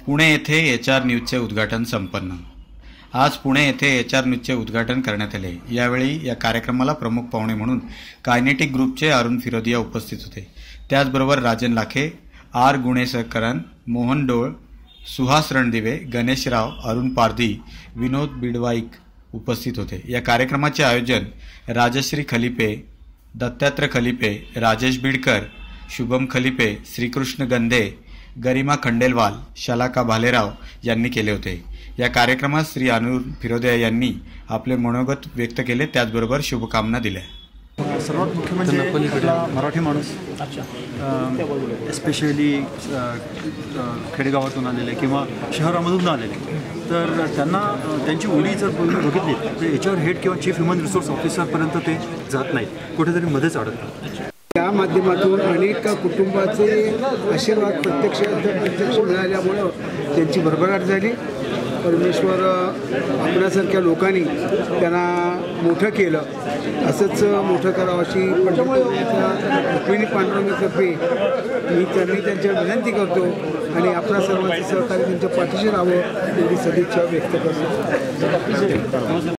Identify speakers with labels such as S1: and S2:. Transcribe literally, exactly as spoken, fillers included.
S1: पुणे येथे H R न्यूजचे उद्घाटन संपन्न। आज पुणे येथे एच आर न्यूजचे उद्घाटन करण्यात आले। यावेळी या कार्यक्रमाला प्रमुख पाहुणे म्हणून कायनेटिक ग्रुपचे अरुण फिरोदिया उपस्थित होते। त्याचबरोबर राजन लाखे, आर गुणेशकरन, मोहन डोळ, सुहास रणदिवे, गणेश राव, अरुण पारधी, विनोद बिडवाईक उपस्थित होते। या कार्यक्रमाचे आयोजन राजश्री खलिपे, दत्तात्रय खलिपे, राजेश बिडकर, शुभम खलिपे, श्रीकृष्ण गंधे, गरिमा खंडेलवाल, शलाका भालेराव यांनी केले होते। या कार्यक्रमात श्री अरुण फिरोदिया यांनी आपले मनोगत व्यक्त केले, त्याचबरोबर शुभकामना दिल्या।
S2: सर्वात मुख्य म्हणजे मराठी माणूस स्पेशली खेडेगावातून आलेले किंवा शहरामधून आलेले, तर त्यांना त्यांची ओळी जर बघितली तर याच्यावर हेड किंवा चीफ ह्युमन रिसोर्स ऑफिसरपर्यंत ते जात नाहीत, कुठेतरी मध्येच अडकतात।
S3: त्या माध्यमातून अनेक कुटुंबाचे आशीर्वाद प्रत्यक्ष प्रत्यक्ष मिळाल्यामुळं त्यांची भरभराट झाली। परमेश्वर आपल्यासारख्या लोकांनी त्यांना मोठं केलं, असंच मोठं करावं अशी रुक्मिणी पांडुरंगातर्फे मी त्यांनी त्यांच्यावर विनंती करतो आणि आपल्या सर्वांचं सहकार्य त्यांच्या पाठीशी राहावं एवढी सदिच्छा व्यक्त करतो।